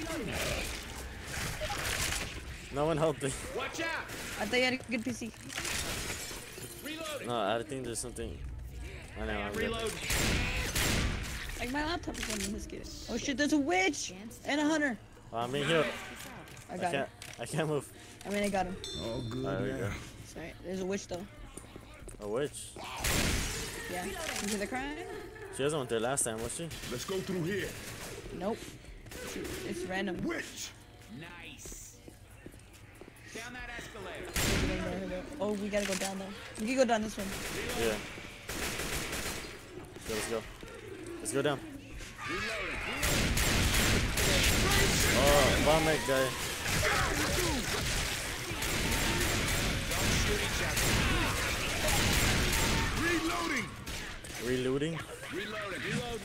No one helped me. Watch out. I thought you had a good P C. Reloading. No, I think there's something. I know. I'm good. Reload. Like my laptop is on this kid. Oh shit, there's a witch and a hunter. Oh, I'm being healed. I I got him. can't. I can't move. I mean, I got him. All good Alright, there you now. go. Sorry, there's a witch though. A witch. Yeah. You hear the crying? She wasn't went there last time, was she? Let's go through here. Nope. It's, it's random. Witch! Nice. Down that escalator. Oh, we gotta go down though. We can go down this one. Yeah. So let's go. Let's go down. Oh, bomb mate guy. Reloading! Reloading. Reloading. Reload.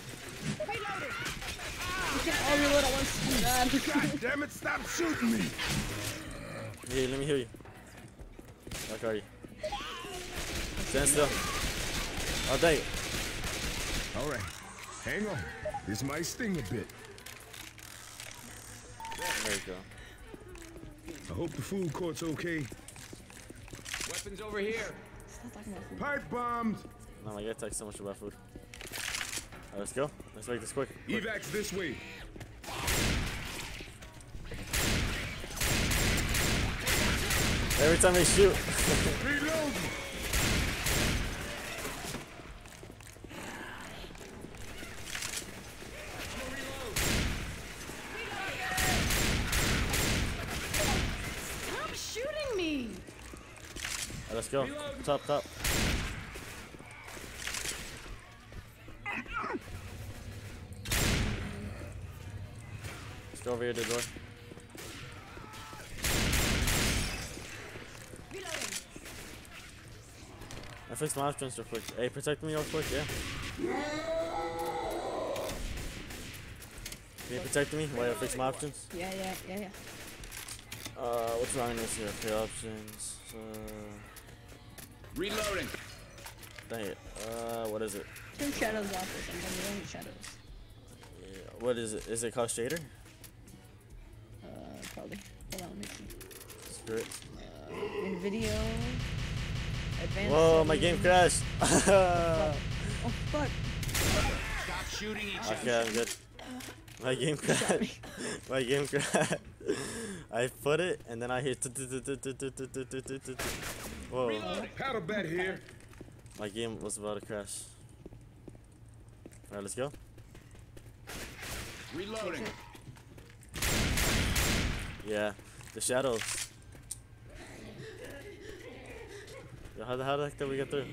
We can't all reload at once. Oh, God. God damn it, stop shooting me! Hey, let me heal you. Where are you? Stand still. Oh, dang it. Alright, hang on. This might sting a bit. There you go. I hope the food court's okay. Weapons over here. Stop talking about food. Pipe bombs! No, my guy talks so much about food. Alright, let's go. Let's make this quick. quick. Evacs this way. Every time they shoot. Reload! Stop shooting me. Alright, let's go. Top, top. Let's go over here to the door. I fixed my options real quick. Hey, protect me real quick, yeah. Can you protect me while I fix my options? Yeah, yeah, yeah, yeah. Uh, what's wrong with this here? Okay, options. Uh, Reloading. dang it. Uh, what is it? Turn shadows off or something. You don't need shadows. Yeah, what is it? Is it called shader? Uh, probably. Hold on, let me see. Screw it. Uh, in video. Advanced. Whoa, my game settings. crashed. Oh fuck. Stop shooting each other. Okay, I'm good. My game crashed. My game crashed. I put it and then I hear. Whoa. Paddle bat here. My game was about to crash. Alright, let's go. Reloading. Yeah, the shadows. Yo, how the, how the heck did we get through?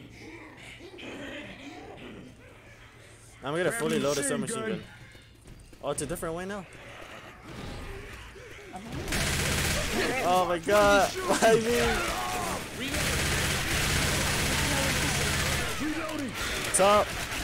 I'm gonna Grab fully the load a machine submachine gun. gun. Oh, it's a different way now? Oh my god! Why me? Reloading! Top!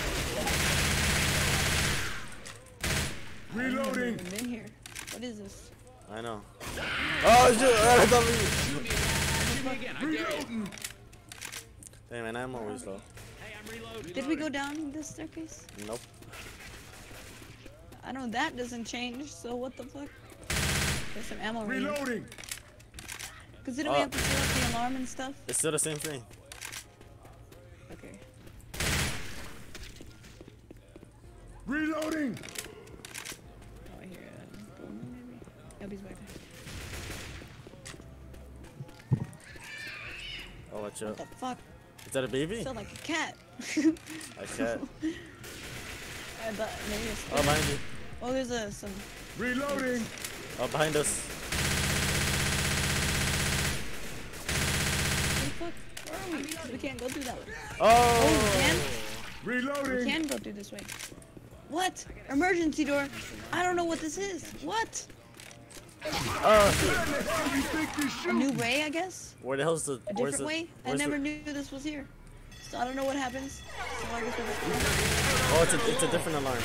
Reloading! I've been here. What is this? I know. Oh shit! I thought me. Shoot me again. I dare you. Reloading! Hey man, I'm always low. Hey, I'm reloading. Did we go down this staircase? Nope. I know that doesn't change, so what the fuck? There's some ammo right here. Reloading. Cause didn't we Oh. have to set up the alarm and stuff? It's still the same thing. Okay. Reloading. Oh, I hear a boom maybe. Abby's back there. Oh, watch What out. the fuck? Is that a baby? Sound like a cat. A cat. I thought maybe it's. Oh, behind you. Oh, there's a some. Reloading. Oh, behind us. What the fuck? Where are we? 'Cause we can't go through that way. Oh! we can? We Reloading. can go through this way. What? Emergency door? I don't know what this is. What? Oh, shit. You think you A shoot? new way, I guess? Where the hell's the? A where's different the, way? I where's never the, knew this was here. So I don't know what happens. So I guess we're just Oh, it's a, it's a different alarm.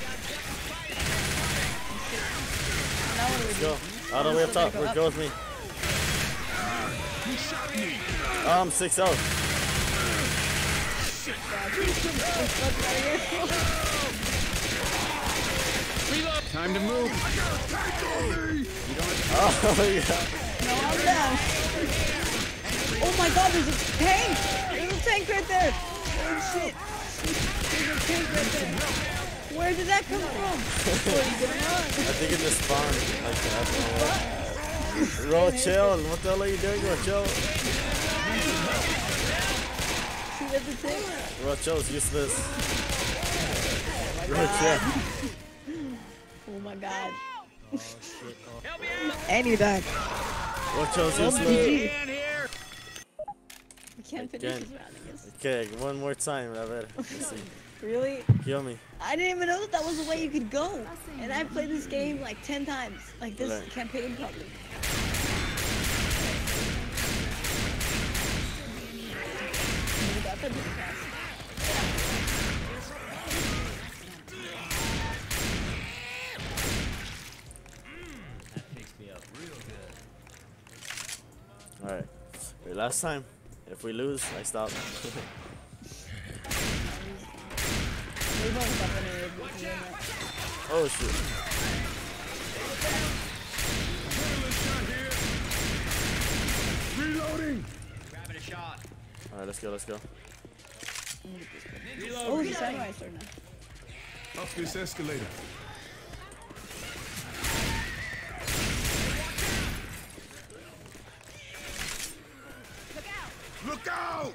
now what do we Let's do? go. All the way up top. Go Where up. goes me? He shot me. Oh, I'm six out. Reload. Time to move. Oh, yeah. No, I'm down. Oh my god, there's a tank! There's a tank right there! Oh shit. There's a tank right there. Where did that come from? What is going on? I think it just spawned. Like, I don't know. Bro, chill. What the hell are you doing, bro? Chill. Shoot at the tank. Bro, chill. It's useless. Bro, chill. Oh my god. Help me out. And you died. Bro, chill. It's useless. In here. We can't finish Again. this round, I guess. Okay, one more time, I bet. Let's see. Really? Kill me. I didn't even know that that was the way you could go. And I played this game like ten times. Like this Right. campaign probably. We got that pretty fast. That picks me up real good. Alright. Wait, last time. If we lose, I stop. We both got the Oh, shit. Reloading. Grabbing a shot. Alright, let's go, let's go. Oh, it's a samurai sword now. Up this escalator. Look out!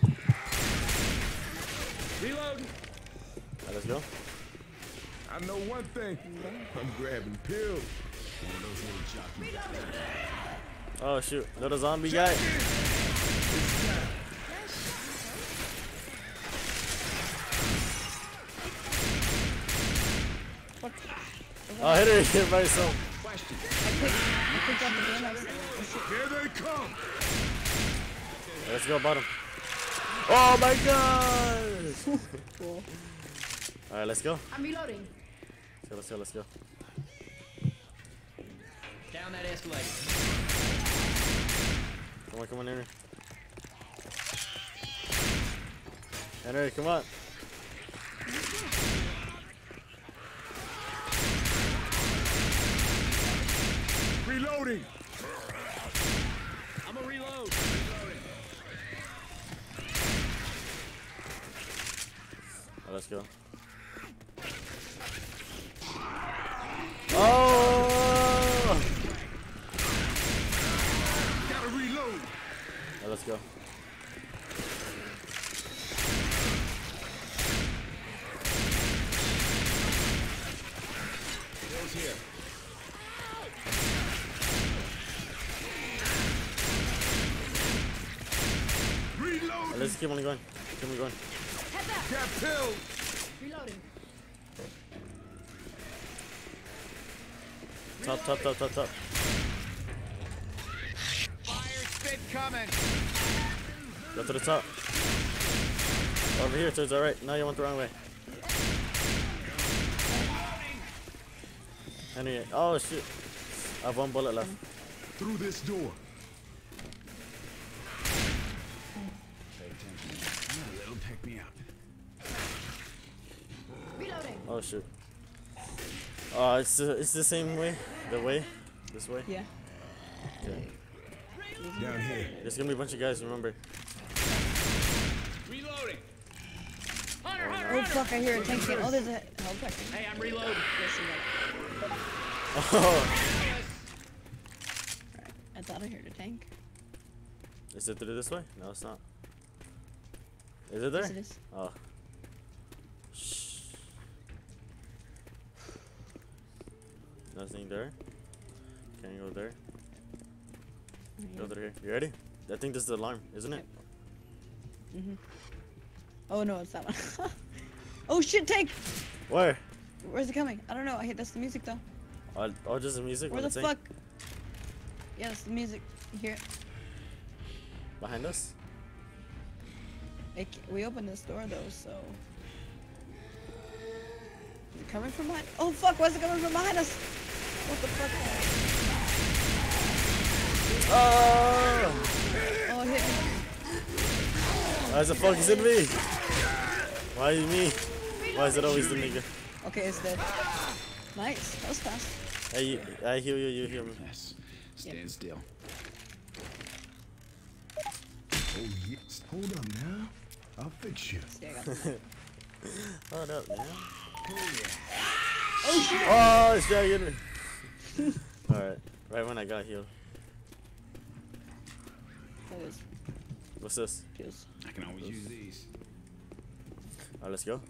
Reloading. Alright, let's go. I know one thing. I'm grabbing pills. One of those little jockeys. Oh, shoot. Little zombie guy. Oh, hit her hit by himself. Question. I picked up the game. I said, Here they come. Let's go, bottom. Oh my god! cool. Alright, let's go. I'm reloading. Let's go, let's go, let's go. Down that escalator. Come on, come on, Henry. Henry, come on. Reloading. I'm a reload. Oh, let's go. Oh! Gotta reload. Oh, let's go. Goes here. Reload. Oh, let's keep on going. Keep on going. Got pills. Reloading. Top, top, top, top, top. Fire spit coming. Go to the top. Over here, so it's alright. Now you went the wrong way. Henry, oh shit. I have one bullet left. Through this door. Let him take me out. Reloading. Oh shoot. Uh, it's the, it's the same way. The way. This way. Yeah. Okay. Down here. There's gonna be a bunch of guys, remember. Reloading. Oh fuck! I hear a tank again. Oh, there's a health pack. Hey, I'm reloading. Yes, you got it. Oh. Alright. I thought I heard a tank. Is it through this way? No, it's not. Is it there? Yes, it is. Oh. Shh. Nothing there. Can't go there. Go through here. You ready? I think this is the alarm, isn't it? Mhm. Oh no, it's that one. Oh shit, tank! Where? Where's it coming? I don't know. I hate that's the music though. Oh, oh just the music? Where What the it's saying? fuck? Yeah, that's the music. You hear it? Behind us? it? ca- We opened this door though, so. Is it coming from behind? Oh fuck! Why is it coming from behind us? What the fuck? Oh! Oh, it hit me. Why the fuck is it me? Why you me? Why is it always the nigga? Okay, it's dead. Nice. That was fast. Hey, you- I heal you, you heal me. Yes. Stand Yep. still. Oh yes. Hold up now. I'll fix you. See, I got this. Hold up, man. Oh shit! Oh, it's trying to get me. Alright, right when I got healed. That is What's this? feels. I can always use these. Alright, let's go.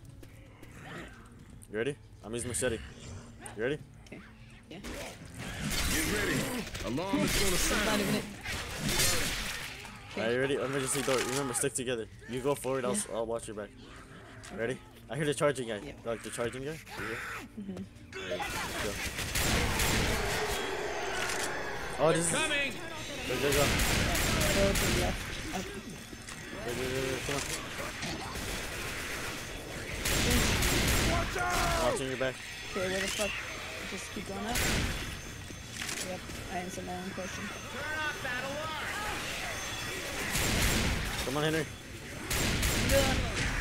You ready? I'm using machete. You ready? Okay. Yeah. Get ready. Alarm is gonna Not sound. even it. Alright, you ready? Emergency door. Remember, stick together. You go forward, I'll, I'll watch your back. Ready? I hear the charging guy. Yeah. Like the charging guy? Mm-hmm. Go. Oh, this is. Go, Coming. go, go. Go to the left. Up. Go, go, go, go. Come on. Watching your back. Okay, where the fuck? Just keep going up. Yep. I answered my own question. Turn off that alarm. Come on, Henry. Good.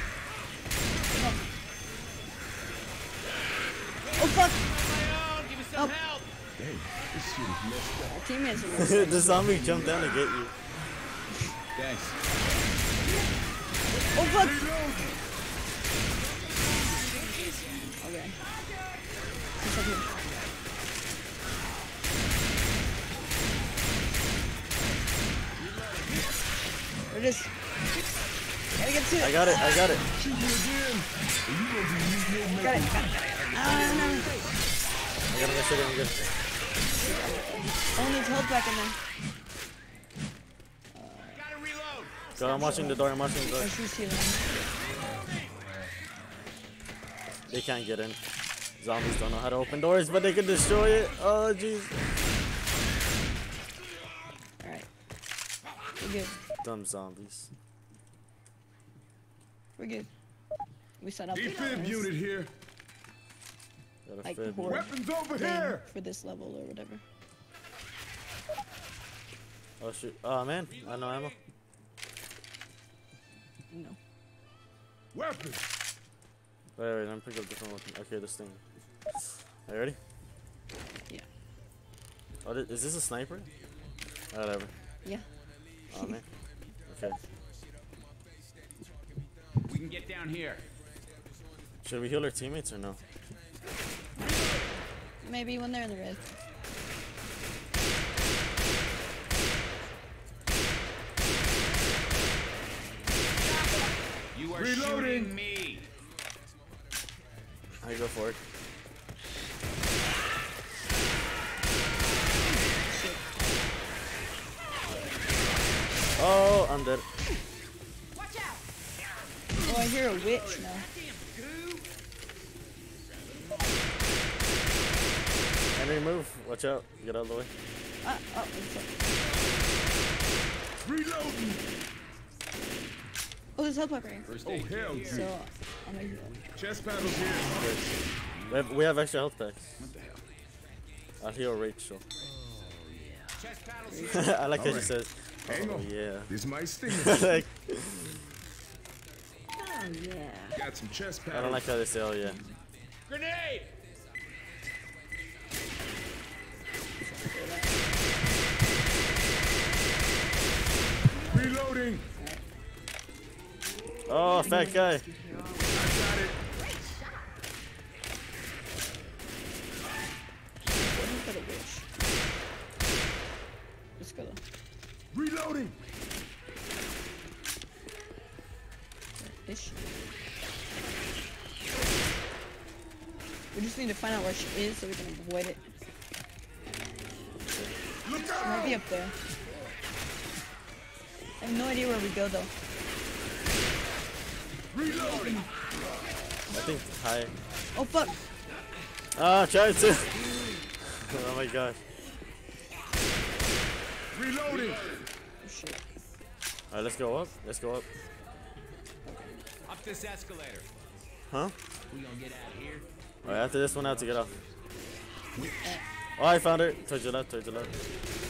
Oh fuck! My own. Give me some Oh. help. Dang, this shit is messed up. Our teammates are messed The zombie jumped down to get you. Thanks. Oh fuck! Okay. It's up here. There it is. Gotta get to it. I got it, I got it. Shoot me again. And you gonna be using your Got it. makeup. Got it. Got it. Ah, no, no. I got my shit in good. Oh, needs health back in there. Gotta reload. Go, I'm watching the door, I'm watching the door. Oh, she's healing. They can't get in. Zombies don't know how to open doors, but they can destroy it. Oh, jeez. Alright. We're good. Dumb zombies. We're good. We set up the Defib cameras, unit here. Got a like fib. horde Weapons over thing here. for this level or whatever. Oh, shoot. Oh, man. I know ammo. No. Weapons. Wait, wait, let me pick up different weapon. Okay, this thing. Are you ready? Yeah. Oh, thi- is this a sniper? Oh, whatever. Yeah. Oh, man. Okay. We can get down here. Should we heal our teammates or no? Maybe when they're in the red. You are Reloading. shooting me. I go for it. Oh, I'm dead. Oh, I hear a witch now. Henry, move. Watch out. Get out of the way. Ah, oh, what's up? Reloading. Oh, there's health pack right here. First Oh aid hell kit So, yeah. I'm gonna heal. Chest paddles here. We have, we have extra health packs. What the hell? I'll heal Rachel. Chest paddles here. I like how she Alright. says, Hang oh, on. yeah. This might sting. Like, Oh yeah. Got some chest I paddles. don't like how they say, oh, yeah. Grenade. Oh, fat guy. I got it. Look at a witch. Let's go. Reloading. Ish. We just need to find out where she is so we can avoid it. Look She might out. be up there. I have no idea where we go though. Reloading. I think high. Oh fuck! Ah, try to. Oh my gosh. Reloading. Oh shit. Alright, let's go up. Let's go up. Up this escalator. Huh? We gonna get out of here? Alright, after this one, I have to get off. Oh, I found her. Towards your left, towards your left.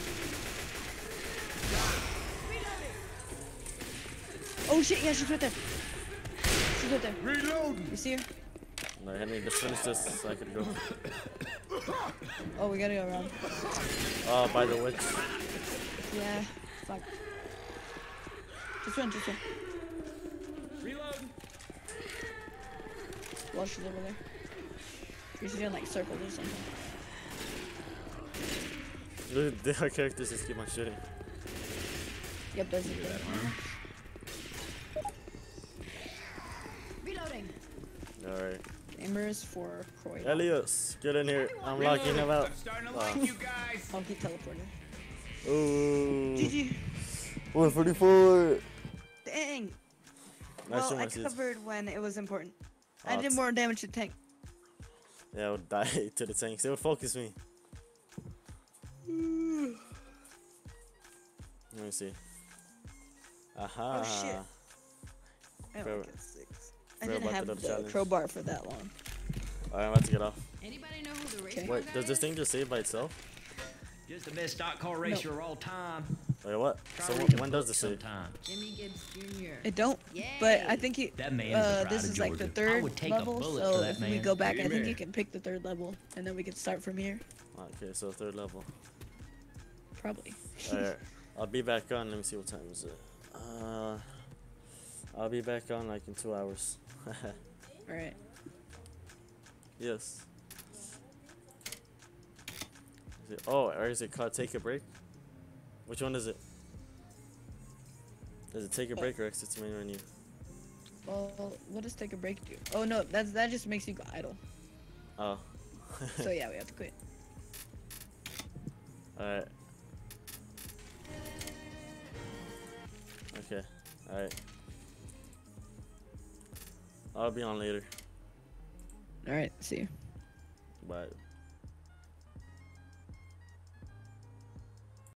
Oh shit! Yeah, she's right there. She's right there. Reloading. You see her? Alright, I need to finish this so I can go. Oh, we gotta go around. Oh, by the witch. Yeah. Fuck. Just run, just run. Reload. While she's over there. She's doing like circles or something. Look, the our characters just keep on shooting. Yep, that's it. Reloading. Alright. Gamers for Croy. Elios, get in here. I'm locking him out. I'm starting to like you guys. I'll keep teleporting. Ooh. G G. one forty-four. Dang. Nice Well, showing I my seeds. covered when it was important. I Oh, did more damage to the tank. Yeah, I would die to the tanks. It would focus me. Let me see. Aha. Oh, shit. I Fair- only got six. I fair didn't about have the the challenge. crowbar for that long. Alright, I'm about to get off. Anybody know who the race Okay. Wait, car does guy this is? thing just save by itself? Just the best stock car racer of all time. Wait, what? Try So reading when, a when does book this save? sometime. Jimmy Gibbs Junior It don't. But I think he. That man's Uh, the this pride of is like the Georgia. I third would take a level. bullet So for that if we man. go back, I think Amen. you can pick the third level, and then we can start from here. Okay, so third level. Probably. Alright, I'll be back on. Let me see what time is it. Uh, I'll be back on like in two hours. All right. Yes. Is it, oh, or is it called take a break? Which one is it? Is it take a break or exit to main menu? Well, what does take a break do? Oh no, that's that just makes you go idle. Oh. So yeah, we have to quit. Alright. Okay. Alright. I'll be on later. All right. See you. Bye.